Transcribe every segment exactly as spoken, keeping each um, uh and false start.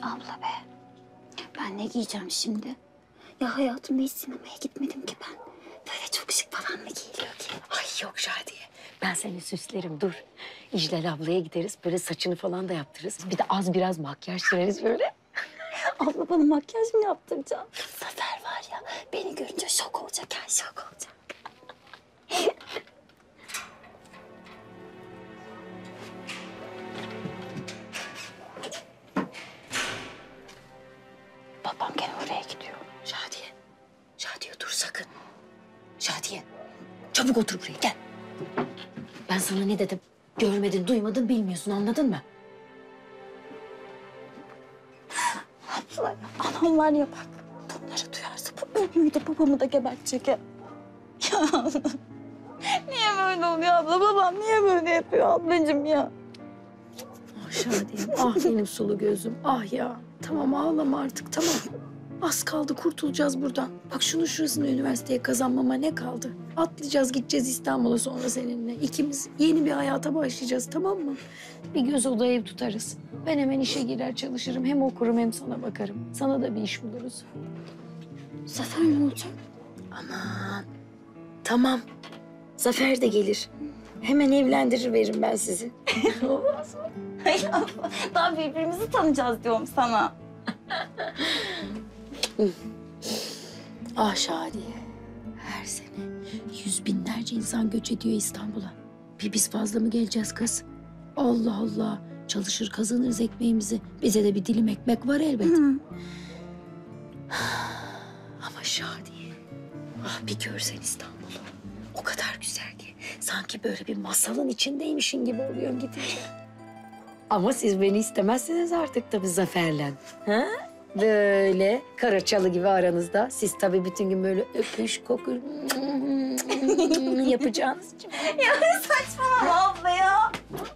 abla be. Ben ne giyeceğim şimdi? Ya hayatımda hiç sinemaya gitmedim ki ben. Böyle çok şık falan mı giyiliyor ki? Ay yok Şadiye. Ben seni süslerim dur. İclal ablaya gideriz. Böyle saçını falan da yaptırırız. Bir de az biraz makyaj süreriz böyle. Abla bana makyaj mı yaptıracaksın? Zafer var ya beni görünce şok olacak. Yani şok olacak. Babam gene oraya gidiyor. Şadiye. Şadiye dur sakın. Şadiye. Çabuk otur buraya gel. Ben sana ne dedim? Görmedin, duymadın, bilmiyorsun anladın mı? Abla anam var ya bak. Bunları duyarsa bu ölüyü de babamı da gebertecek ya. Ya niye böyle oluyor abla? Babam niye böyle yapıyor ablacığım ya? Ah Şadiye, ah benim sulu gözüm, ah ya. Tamam ağlama artık, tamam. Az kaldı, kurtulacağız buradan. Bak şunun şurasını üniversiteye kazanmama ne kaldı? Atlayacağız, gideceğiz İstanbul'a sonra seninle. İkimiz yeni bir hayata başlayacağız, tamam mı? Bir göz oda ev tutarız. Ben hemen işe girer çalışırım. Hem okurum hem sana bakarım. Sana da bir iş buluruz. Zafer ne olacak? Aman, tamam. Zafer de gelir. Hemen evlendirir veririm ben sizi. Olmaz mı? Ay abla daha birbirimizi tanıyacağız diyorum sana. Ah Şadiye, her sene yüz binlerce insan göç ediyor İstanbul'a. Bir biz fazla mı geleceğiz kız? Allah Allah, çalışır kazanırız ekmeğimizi. Bize de bir dilim ekmek var elbet. Hı. Ama Şadiye, ah bir görsen İstanbul'u. O kadar güzel ki, sanki böyle bir masalın içindeymişin gibi oluyorsun gidince. Ama siz beni istemezsiniz artık tabii Zafer'le. Ha? Böyle karaçalı gibi aranızda. Siz tabii bütün gün böyle öpüş, kokuş yapacağınız için. Ya saçmalama abla ya.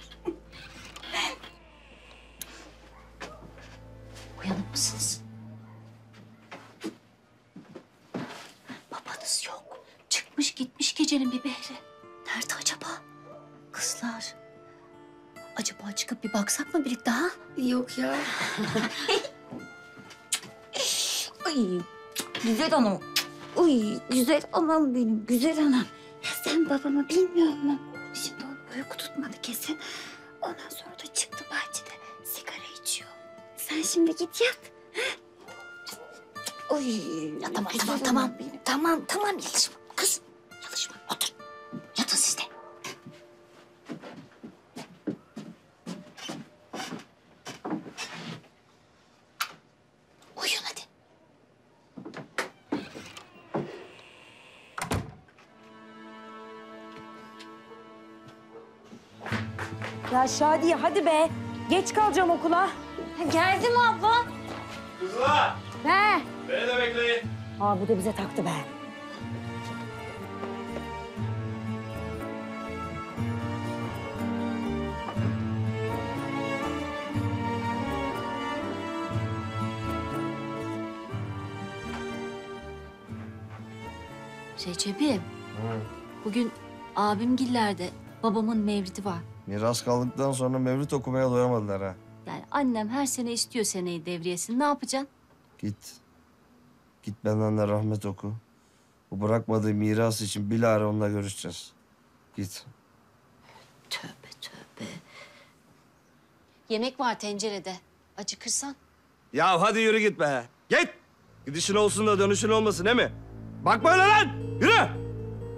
Uyanık mısınız? Babanız yok. Çıkmış gitmiş gecenin bir behri. Nerede acaba? Kızlar. Acaba çıkıp bir baksak mı birlikte ha? Yok ya. Ay güzel anam. Uy güzel anam benim güzel anam. Ya sen babamı bilmiyor musun? Şimdi onu uyku tutmadı kesin. Ondan sonra da çıktı bahçede sigara içiyor. Sen şimdi git yat. Uy Ya tamam güzel tamam anam tamam. benim. Tamam tamam yalışma. Kız yalışma otur. Yatın siz de. Uyuyun hadi. Ya Şadiye hadi be. Geç kalacağım okula. Geldi mi abla? Kızlar! He. Beni de bekleyin. Aa bu da bize taktı be. Recep'im, bugün abimgillerde babamın mevlidi var. Miras kaldıktan sonra mevlüt okumaya doyamadılar ha. Yani annem her sene istiyor seneyi devriyesini. Ne yapacaksın? Git. Git benden de rahmet oku. Bu bırakmadığı miras için bilahare onunla görüşeceğiz. Git. Tövbe tövbe. Yemek var tencerede. Acıkırsan. Ya hadi yürü git be. Git! Gidişin olsun da dönüşün olmasın değil mi? Bakma öyle lan! Yürü!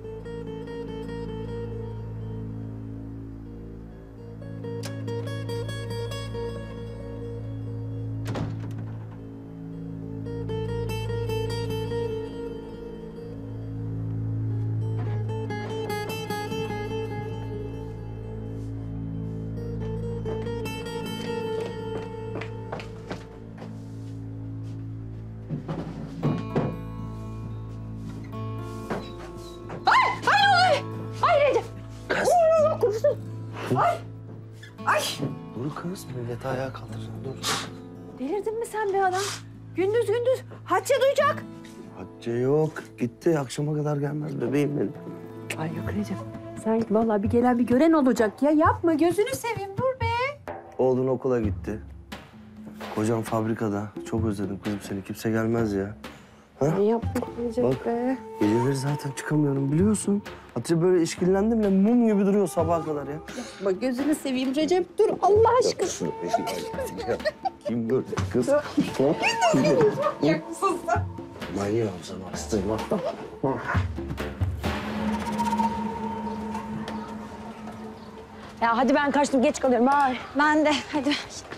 Dur kız, milleti ayağa kaldırsın. Dur. Delirdin mi sen be adam? Gündüz gündüz Hatice duyacak. Hatice yok. Gitti. Akşama kadar gelmez bebeğim benim. Ay yok Recep. Sen git vallahi bir gelen bir gören olacak ya. Yapma gözünü seveyim dur be. Oğlun okula gitti. Kocam fabrikada. Çok özledim kızım seni. Kimse gelmez ya. Ha? Ne yaptık Recep Bak. be? Geceleri zaten çıkamıyorum biliyorsun. Hatice böyle işkillendim de mum gibi duruyor sabaha kadar ya. Bak gözünü seveyim Recep. Dur Allah aşkına. Kim gördü kız? Yaksın sen. Manyağım sana hastayım hatta. Ya hadi ben kaçtım. Geç kalıyorum. Ay. Ben de hadi.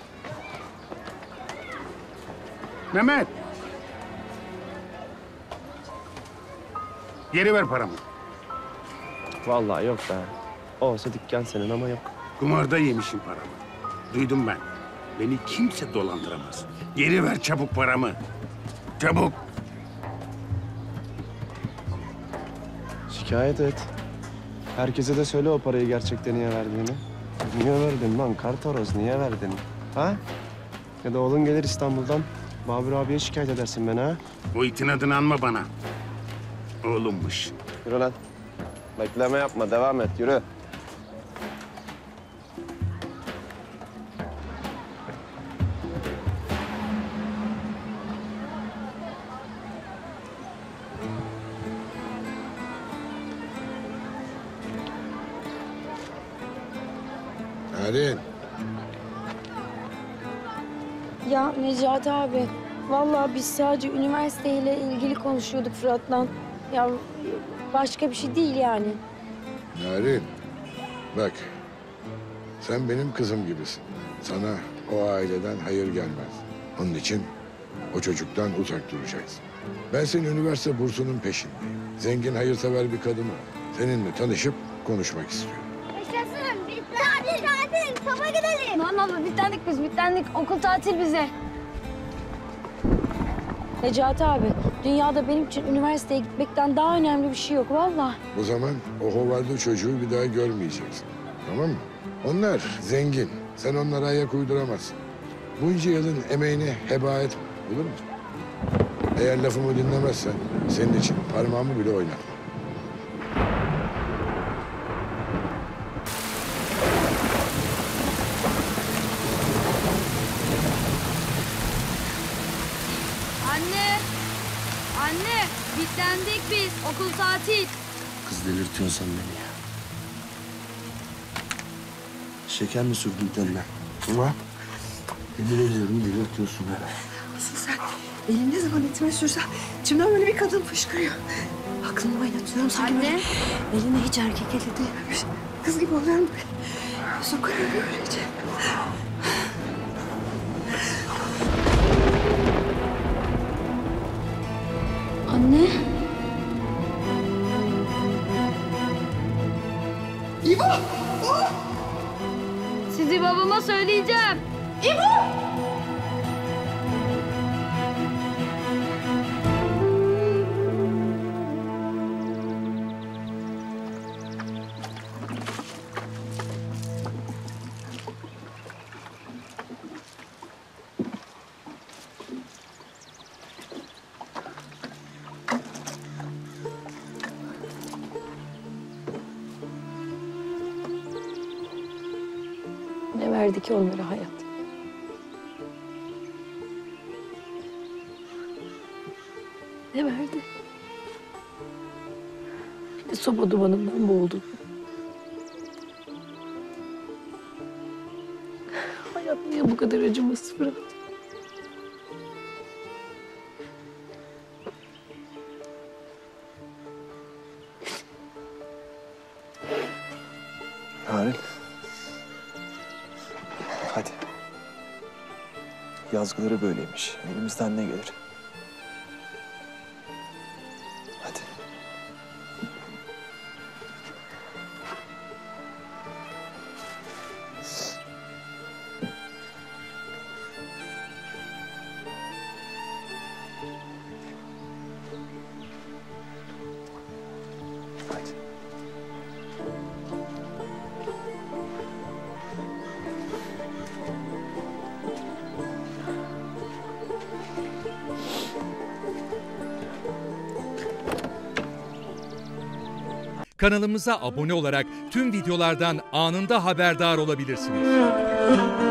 Mehmet. Geri ver paramı. Vallahi yok be. Olsa dükkan senin ama yok. Kumarda yemişim paramı. Duydum ben. Beni kimse dolandıramaz. Geri ver çabuk paramı. Çabuk. Şikayet et. Herkese de söyle o parayı gerçekten niye verdiğini. Niye verdin lan Kartaroz, niye verdin? Ha? Ya da oğlun gelir İstanbul'dan. Babür abiye şikayet edersin beni ha. O itin adını anma bana. Oğlummuş. Yürü lan. Bekleme yapma, devam et, yürü. Narin. Ya Necati abi, vallahi biz sadece üniversiteyle ilgili konuşuyorduk Fırat'la. Ya başka bir şey değil yani. Narin. Bak. Sen benim kızım gibisin. Sana o aileden hayır gelmez. Onun için o çocuktan uzak duracaksın. Ben senin üniversite bursunun peşindeyim. Zengin, hayırsever bir kadın ol. Seninle tanışıp konuşmak istiyorum. Yaşasın. Bitlendik. Bitlendik. Saba gidelim. Tamam abla bitlendik biz. Bitlendik. Okul tatil bize. Necati abi, dünyada benim için üniversiteye gitmekten daha önemli bir şey yok vallahi. O zaman o hovarda çocuğu bir daha görmeyeceksin. Tamam mı? Onlar zengin. Sen onlara ayak uyduramazsın. Bunca yılın emeğini heba etme. Olur mu? Eğer lafımı dinlemezsen senin için parmağımı bile oynatmam. Anne. Anne. Bitlendik biz. Okul tatil. Kız delirtiyorsun sen beni ya. Şeker mi sürdün tenine? Ha? Yemin ediyorum delirtiyorsun beni. Asıl sen elini ne zaman etime sürsen içimden böyle bir kadın fışkırıyor. Aklımı oynatıyorum sanki Anne. böyle eline hiç erkek eli değmemiş. Kız gibi oluyorum böyle. Gözüm kararıyor öylece. Anne. Sizi babama söyleyeceğim. Ne verdi ki onlara hayat? Ne verdi? Bir de soba dumanından boğuldum. Hayat niye bu kadar acımasız Fırat? Narin. Hadi. Yazgıları böyleymiş. Elimizden ne gelir? Hadi. Hadi. Kanalımıza abone olarak tüm videolardan anında haberdar olabilirsiniz.